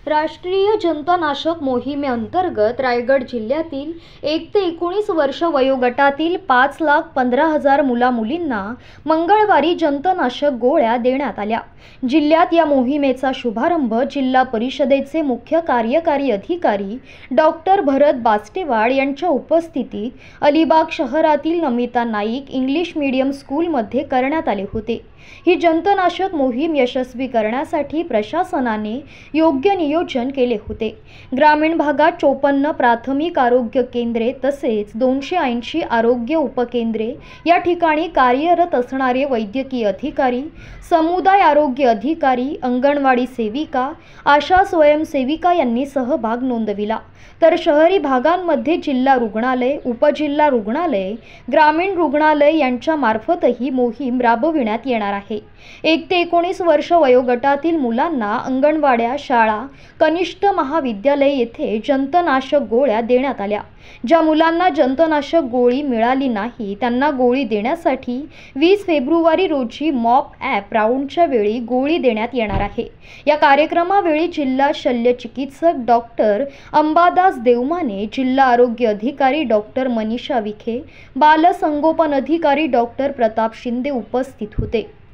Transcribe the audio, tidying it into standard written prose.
राष्ट्रीय जंतनाशक मोहिमेअंतर्गत रायगड जिल्ह्यातील 1 ते 19 वर्ष वयोगटातील 5,15,000 मुला-मुलींना मंगळवारी जंतनाशक गोळ्या देण्यात आल्या। जिल्ह्यात या मोहिमेचा शुभारंभ जिल्हा परिषदेचे मुख्य कार्यकारी अधिकारी डॉक्टर भरत बास्टेवाड यांच्या उपस्थितीत अलिबाग शहरातील नमिता नाईक इंग्लिश मीडियम स्कूलमध्ये करण्यात आले होते। ही जंतनाशक मोहीम यशस्वी करण्यासाठी प्रशासनाने योग्य नियोजन केले होते। ग्रामीण भागात 54 प्राथमिक आरोग्य केंद्रे तसेच 280 आरोग्य उपकेंद्रे या ठिकाणी कार्यरत असणारे वैद्यकीय अधिकारी, समुदाय आरोग्य अधिकारी, अंगणवाडी सेविका, आशा स्वयंसेविका यांनी सहभाग नोंदविला। तर शहरी भागांमध्ये जिल्हा रुग्णालय, उपजिल्हा रुग्णालय, ग्रामीण रुग्णालय यांच्या मार्फतही मोहीम राबविण्यात येणार आहे। 1 ते 19 वर्ष वयोगटातील मुलांना अंगणवाड्या, शाळा, कनिष्ठ महाविद्यालय येथे जंतनाशक गोळ्या देण्यात आल्या। ज्या मुलांना जंतनाशक गोळी मिळाली नाही त्यांना गोळी देण्यासाठी 20 फेब्रुवारी रोजी मॉप ॲप राऊंडच्या वेळी गोळी देण्यात येणार आहे। या कार्यक्रमावेळी जिल्हा शल्य चिकित्सक डॉक्टर अंबादास देवमाने, जिल्हा आरोग्य अधिकारी डॉक्टर मनीषा विखे, बालसंगोपन अधिकारी डॉक्टर प्रताप शिंदे उपस्थित होते।